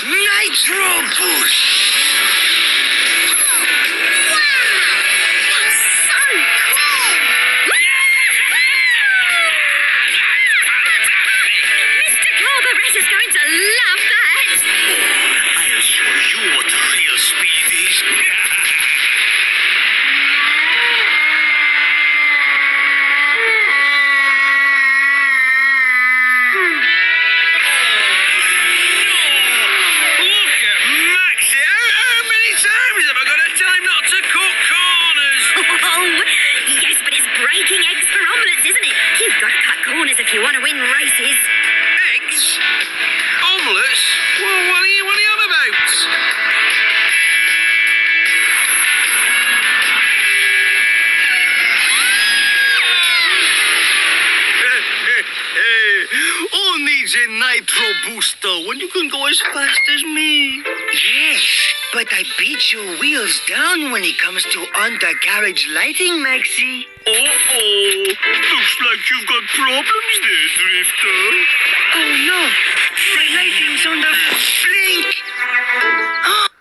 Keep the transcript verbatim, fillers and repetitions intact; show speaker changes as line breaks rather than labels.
Nitro Boost!
Is going to love that.
I'll show you what real speed is. Look at Maxi. How, how many times have I got to tell him not to cut corners?
Oh, yes, but it's breaking eggs for omelets, isn't it? You've got to cut corners if you want to win races.
Eggs? Omelets? Well, what are you, what are you on about? Who needs a nitro booster when you can go as fast as me? Yes, but I beat your wheels down when it comes to undercarriage lighting, Maxi. Uh-oh. Looks like you've got problems there, Drifter. Oh, no. My lighting's on the blink.